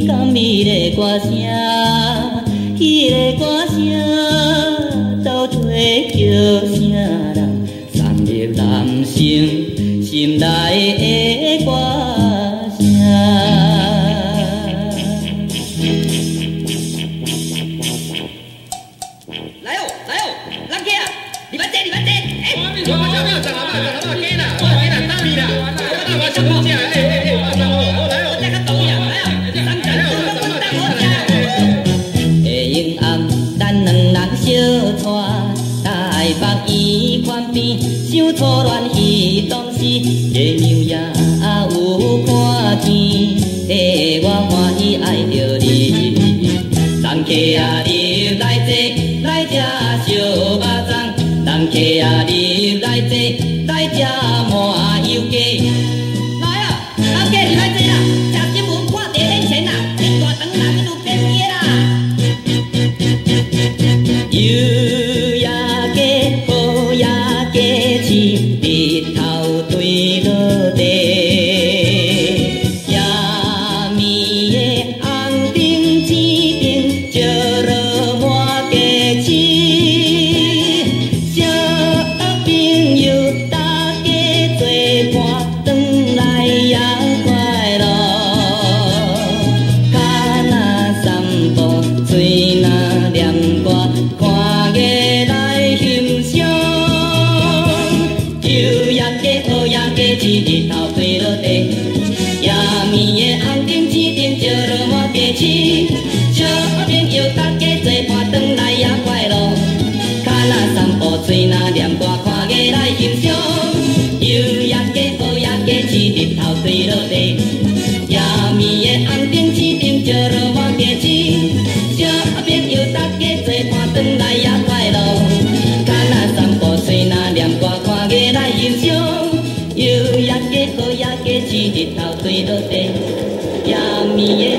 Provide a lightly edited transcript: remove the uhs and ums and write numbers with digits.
甘美的歌声，迄个歌声斗吹叫声人，散入男性心内的歌声。 来哦，来哦，人客啊，你们坐，你们坐。哎， 我这边有十阿妈，十阿妈给啦，我给啦，打你啦，我我想好食，我想好，我来哦。 我这个懂呀，来啊，三个人都分担好食。 下阴暗，咱两人相拖，台北医院边，想初恋彼当时，月亮也有看见，替我欢喜爱着你。人客啊，你来坐，来吃烧肉粽。人客啊，你来坐，来吃麻油鸡。来啊，老哥你来坐啦，吃新闻看地免钱啦，一大肠人就便宜啦。油也加，布也加起，日头对落地，夜暝的红灯指灯照落满街市，小朋友大家做伴，转来也快乐，脚若散步，嘴若念歌。看月来欣赏，油也加，布也加起，日头对落地，夜暝的红灯指灯照落满街市，小朋友大家做伴，转来也快乐，脚若散步，嘴若念歌，看月来欣赏，油也加，布也加起，日头对落地，夜暝的红灯指灯照落满街市，小朋友大家做伴，转来也快乐，脚若散步，嘴若念歌，看月来欣赏，油也加，布也加起，日头对落地，夜暝的